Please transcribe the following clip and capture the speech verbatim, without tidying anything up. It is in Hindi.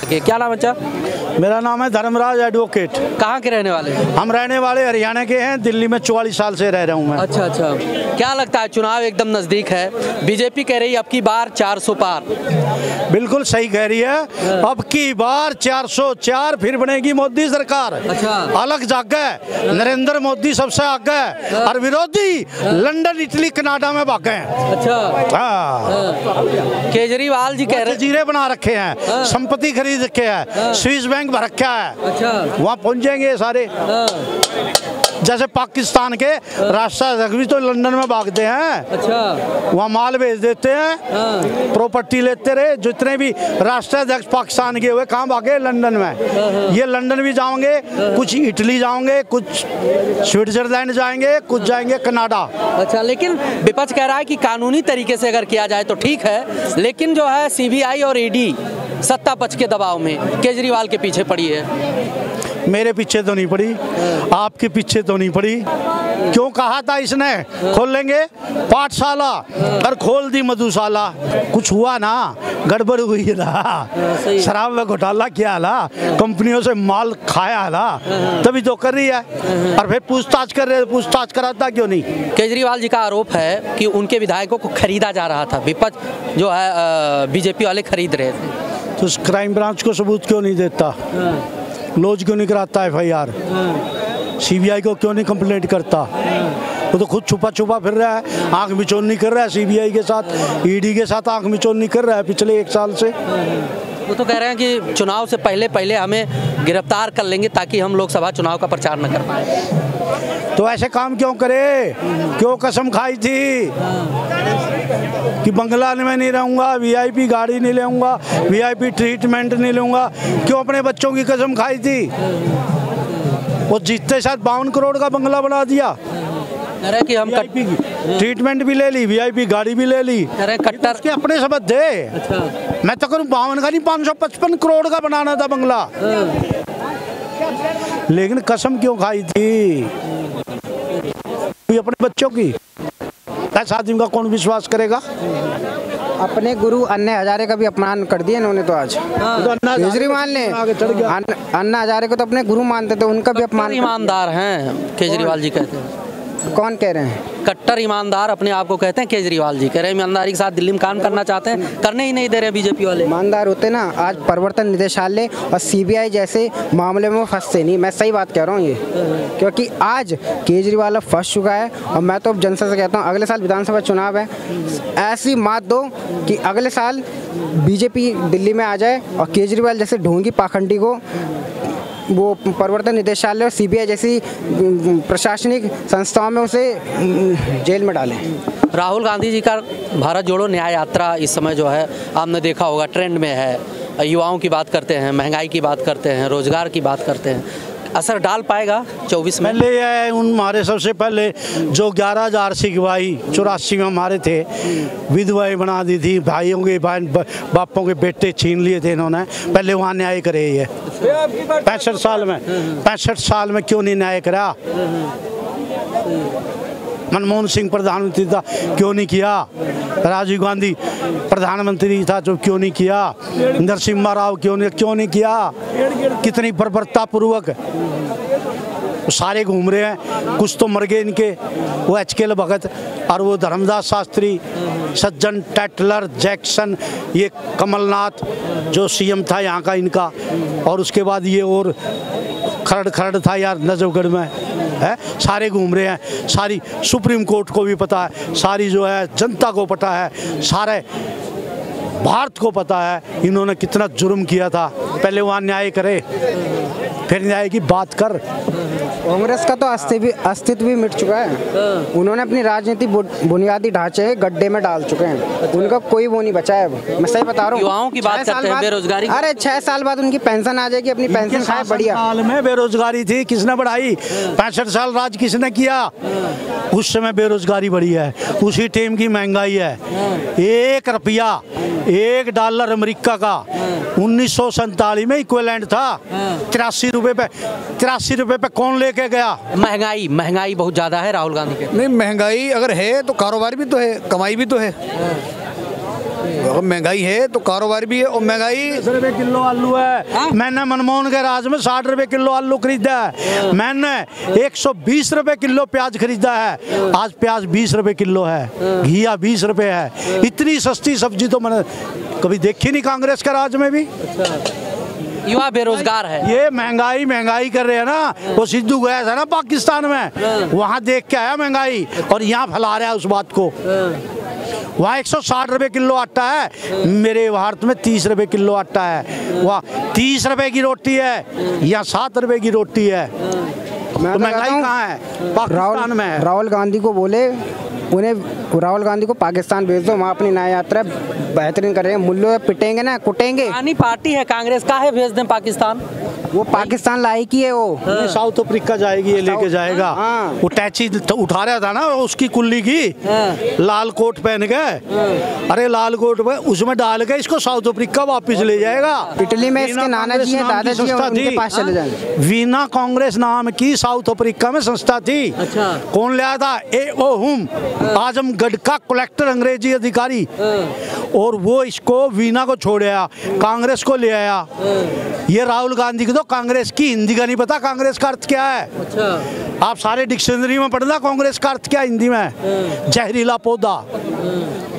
के। क्या नाम है अच्छा? मेरा नाम है धर्मराज एडवोकेट। कहाँ के रहने वाले हैं? हम रहने वाले हरियाणा के हैं, दिल्ली में चौवालीस साल से रह रहा हूँ मैं। अच्छा अच्छा, क्या लगता है चुनाव एकदम नजदीक है, बीजेपी कह रही है अब की बार चार सौ पार। बिल्कुल सही कह रही है, अब की बार चार सौ चार फिर बनेगी मोदी सरकार। अच्छा, अलग जागा है, नरेंद्र मोदी सबसे आगे है और विरोधी लंदन, इटली, कनाडा में भागे हैं। अच्छा हाँ, केजरीवाल जी कह रहे हैं जजीरे बना रखे हैं, संपत्ति खरीद रखे हैं, स्विस बैंक भर रखा है। अच्छा, वहाँ पहुँच जाएंगे सारे। जैसे पाकिस्तान के राष्ट्राध्यक्ष भी तो लंदन में भागते हैं। अच्छा, वहाँ माल भेज देते हैं, प्रॉपर्टी लेते रहे। जितने भी राष्ट्राध्यक्ष पाकिस्तान के हुए कहाँ भागे? लंदन में। ये लंदन भी जाएंगे, कुछ इटली जाएंगे, कुछ स्विट्जरलैंड जाएंगे, कुछ जाएंगे कनाडा। अच्छा, लेकिन विपक्ष कह रहा है कि कानूनी तरीके से अगर किया जाए तो ठीक है, लेकिन जो है सीबीआई और ईडी सत्ता पक्ष के दबाव में केजरीवाल के पीछे पड़ी है। मेरे पीछे तो नहीं पड़ी, आपके पीछे तो नहीं पड़ी। क्यों कहा था इसने खोल लेंगे पाठशाला और खोल दी मधुशाला? कुछ हुआ ना, गड़बड़ हुई है ना, शराब में घोटाला किया ना, कंपनियों से माल खाया ना, तभी तो कर रही है। और फिर पूछताछ कर रहे, पूछताछ कराता क्यों नहीं? केजरीवाल जी का आरोप है कि उनके विधायकों को खरीदा जा रहा था, विपक्ष जो है बीजेपी वाले खरीद रहे थे। तो उस क्राइम ब्रांच को सबूत क्यों नहीं देता? लॉज क्यों नहीं कराता एफ आई आर? सीबीआई को क्यों नहीं कंप्लेंट करता? वो तो खुद छुपा छुपा फिर रहा है, आंख मिचौनी कर रहा है सीबीआई के साथ, ईडी के साथ आंख मिचौनी कर रहा है पिछले एक साल से। वो तो कह रहे हैं कि चुनाव से पहले पहले हमें गिरफ्तार कर लेंगे ताकि हम लोकसभा चुनाव का प्रचार न कर पाए। तो ऐसे काम क्यों करे? क्यों कसम खाई थी कि बंगला में नहीं रहूंगा, वीआईपी गाड़ी नहीं लूंगा, वीआईपी ट्रीटमेंट नहीं लूंगा? क्यों अपने बच्चों की कसम खाई थी? वो जीतते साथ बावन करोड़ का बंगला बना दिया। अरे कि हम वीआईपी की ट्रीटमेंट भी ले ली, वीआईपी गाड़ी भी ले ली। अरे कट्टर के अपने सबद थे। अच्छा, मैं तो करूँ बावन का नहीं, पाँच सौ पचपन करोड़ का बनाना था बंगला। लेकिन कसम क्यों खाई थी अपने बच्चों की? ऐसा आदमी का कौन विश्वास करेगा? अपने गुरु अन्ना हजारे का भी अपमान कर दिया इन्होंने तो आज। केजरीवाल ने अन्ना हजारे को तो अपने गुरु मानते थे, उनका भी अपमान। ईमानदार हैं केजरीवाल जी कहते हैं। कौन कह रहे हैं? कट्टर ईमानदार अपने आप को कहते हैं केजरीवाल जी। कह रहे हैं ईमानदारी के साथ दिल्ली में काम करना चाहते हैं, करने ही नहीं दे रहे बीजेपी वाले। ईमानदार होते ना आज प्रवर्तन निदेशालय और सीबीआई जैसे मामले में फंसते नहीं। मैं सही बात कह रहा हूँ ये, क्योंकि आज केजरीवाल अब फंस चुका है। और मैं तो जनता से कहता हूँ अगले साल विधानसभा चुनाव है, ऐसी मात दो कि अगले साल बीजेपी दिल्ली में आ जाए और केजरीवाल जैसे ढोंगी पाखंडी को वो प्रवर्तन निदेशालय और सीबीआई जैसी प्रशासनिक संस्थाओं में उसे जेल में डालें। राहुल गांधी जी का भारत जोड़ो न्याय यात्रा इस समय जो है आपने देखा होगा ट्रेंड में है। युवाओं की बात करते हैं, महंगाई की बात करते हैं, रोजगार की बात करते हैं, असर डाल पाएगा चौबीस में? पहले है उन हमारे सबसे पहले जो ग्यारह हजार सिखवाई चौरासी में हमारे थे, विधवाएं बना दी थी, भाइयों के बहन बापों के बेटे छीन लिए थे इन्होंने। पहले वहाँ न्याय करे ये पैंसठ साल में पैंसठ साल में क्यों नहीं न्याय करा? मनमोहन सिंह प्रधानमंत्री था, क्यों नहीं किया? राजीव गांधी प्रधानमंत्री था तो क्यों नहीं किया? नरसिम्हा राव क्यों नहीं क्यों नहीं किया? कितनी बर्बरता पूर्वक सारे घूम रहे हैं। कुछ तो मर गए इनके, वो एच के भगत और वो धर्मदास शास्त्री, सज्जन टेटलर, जैक्सन, ये कमलनाथ जो सीएम था यहाँ का इनका, और उसके बाद ये और खरड़ खरड़ था यार नजफगढ़ में है। सारे घूम रहे हैं, सारी सुप्रीम कोर्ट को भी पता है, सारी जो है जनता को पता है, सारे भारत को पता है इन्होंने कितना जुर्म किया था। पहले वहाँ न्याय करे, फिर न्याय की बात कर। कांग्रेस का तो अस्तित्व अस्तित्व भी मिट चुका है। उन्होंने अपनी राजनीतिक बुनियादी ढांचे गड्ढे में डाल चुके हैं, उनका कोई वो नहीं बचा है। मैं सही बता रहा हूँ। युवाओं की बात करते हैं, बेरोजगारी। अरे छह साल बाद उनकी पेंशन आ जाएगी, अपनी पेंशन खाए बढ़िया। साल में बेरोजगारी थी, किसने बढ़ाई? पैंसठ साल राज किसने किया? उस समय बेरोजगारी बढ़ी है, उसी टाइम की महंगाई है। एक रुपया एक डॉलर अमेरिका का उन्नीस सौ सैतालीस में इक्विवेलेंट था। तिरासी रुपए पे तिरासी रुपए पे कौन लेके गया? महंगाई महंगाई बहुत ज्यादा है राहुल गांधी के। नहीं, महंगाई अगर है तो कारोबार भी तो है, कमाई भी तो है। अगर महंगाई है तो कारोबार भी है, और महंगाई दस रुपए किलो आलू है। मैंने मनमोहन के राज में साठ रुपए किलो आलू खरीदा है, मैंने एक सौ बीस रुपए किलो प्याज खरीदा है, आज प्याज बीस रुपए किलो है, घिया बीस रुपए है। इतनी सस्ती सब्जी तो मैंने कभी देखी नहीं कांग्रेस के राज में भी। युवा बेरोजगार है। ये महंगाई महंगाई कर रहे हैं ना, वो सिद्धू गया था ना पाकिस्तान में, वहाँ देख के आया महंगाई और यहाँ फैला रहा है उस बात को। वहाँ एक सौ साठ रुपए किलो आटा है, मेरे भारत में तीस रुपए किलो आटा है। वहाँ तीस रुपए की रोटी है, यहाँ सात रुपए की रोटी है। तो महंगाई कहाँ है? पाकिस्तान में है। राहुल गांधी को बोले, उन्हें राहुल गांधी को पाकिस्तान भेज दो, वहाँ अपनी न्याय यात्रा बेहतरीन कर रहे हैं। मूल्यों पे पिटेंगे ना, कुटेंगे। पुरानी पार्टी है कांग्रेस, का है भेज दें पाकिस्तान? वो पाकिस्तान लायक ही है वो। ये साउथ अफ्रीका जाएगी, ये लेके जाएगा। हाँ। वो टैची उठा रहा था ना उसकी कुल्ली की, लाल कोट पहन के, अरे लाल कोट पे उसमें डाल के इसको साउथ अफ्रीका वापस ले जाएगा। इटली में इसके नाना जी हैं, दादा जी हैं, उनके पास चले जाएंगे। वीना कांग्रेस नाम की साउथ अफ्रीका में संस्था थी। अच्छा। कौन लाया था? ए ओ हुम, आजमगढ़ का कलेक्टर अंग्रेजी अधिकारी, और वो इसको वीना को छोड़ आया, कांग्रेस को ले आया। ये राहुल गांधी को तो कांग्रेस की हिंदी का नहीं पता, कांग्रेस का अर्थ क्या है। अच्छा। आप सारे डिक्शनरी में पढ़ना कांग्रेस का अर्थ क्या है हिंदी में, जहरीला पौधा।